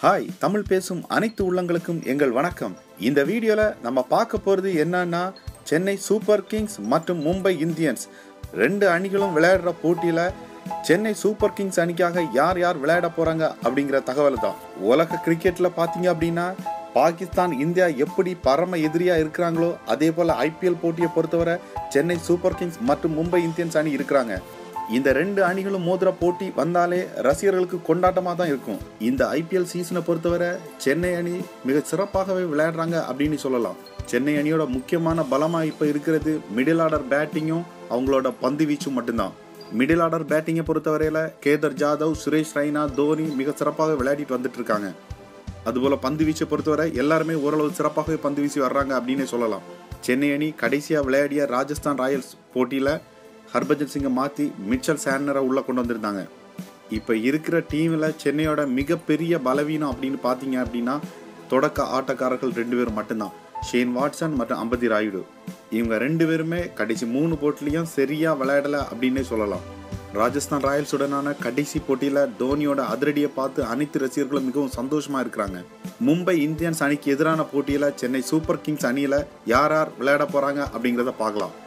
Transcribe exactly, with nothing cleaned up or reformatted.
Hi, Tamil பேசும் அனைத்து உள்ளங்களுக்கும் எங்கள் வணக்கம். இந்த வீடியோல நம்ம பார்க்க போறது என்னன்னா, சென்னை சூப்பர் கிங்ஸ் மற்றும் மும்பை இந்தியன்ஸ் ரெண்டு அணிகளும் விளையாடுற போட்டியில சென்னை சூப்பர் கிங்ஸ் அணிக்காக யார் யார் விளையாட போறாங்க அப்படிங்கிற தகவல் தான். உலக கிரிக்கெட்ல பாத்தீங்க அப்படின்னா பாகிஸ்தான் இந்தியா எப்படி பரம எதிரியா இருக்கிறாங்களோ அதே போல ஐபிஎல் போட்டியை பொறுத்தவரை சென்னை சூப்பர் கிங்ஸ் மற்றும் மும்பை இந்தியன்ஸ் அணி இருக்கிறாங்க. இந்த ரெண்டு அணிகளும் மோதிர போட்டி வந்தாலே ரசிகர்களுக்கு கொண்டாட்டமாக தான் இருக்கும். இந்த ஐபிஎல் சீசனை பொறுத்தவரை சென்னை அணி மிக சிறப்பாகவே விளையாடுறாங்க அப்படின்னு சொல்லலாம். சென்னை அணியோட முக்கியமான பலமாக இப்போ இருக்கிறது மிடில் ஆர்டர் பேட்டிங்கும் அவங்களோட பந்து வீச்சும் மட்டும்தான். மிடில் ஆர்டர் பேட்டிங்கை பொறுத்தவரையில கேதர் ஜாதவ், சுரேஷ் ரெய்னா, தோனி மிக சிறப்பாக விளையாடிட்டு வந்துட்டு இருக்காங்க. அதுபோல பந்து வீச்சை பொறுத்தவரை எல்லாருமே ஓரளவு சிறப்பாகவே பந்து வீசி வர்றாங்க அப்படின்னு சொல்லலாம். சென்னை அணி கடைசியாக விளையாடிய ராஜஸ்தான் ராயல்ஸ் போட்டியில் ஹர்பஜன் சிங்கை மாற்றி மிச்சல் சாண்டனரை உள்ளே கொண்டு வந்திருந்தாங்க. இப்போ இருக்கிற டீமில் சென்னையோட மிகப்பெரிய பலவீனம் அப்படின்னு பார்த்தீங்க அப்படின்னா தொடக்க ஆட்டக்காரர்கள் ரெண்டு பேரும் மட்டும்தான், ஷேன் வாட்சன் மற்றும் அம்பதி ராயுடு. இவங்க ரெண்டு பேருமே கடைசி மூணு போட்டிலையும் சரியாக விளையாடலை அப்படின்னே சொல்லலாம். ராஜஸ்தான் ராயல்ஸுடனான கடைசி போட்டியில் தோனியோட அதிரடியை பார்த்து அனைத்து ரசிகர்களும் மிகவும் சந்தோஷமாக இருக்கிறாங்க. மும்பை இந்தியன்ஸ் அணிக்கு எதிரான போட்டியில் சென்னை சூப்பர் கிங்ஸ் அணியில் யார் யார் விளையாட போகிறாங்க அப்படிங்கிறத பார்க்கலாம்.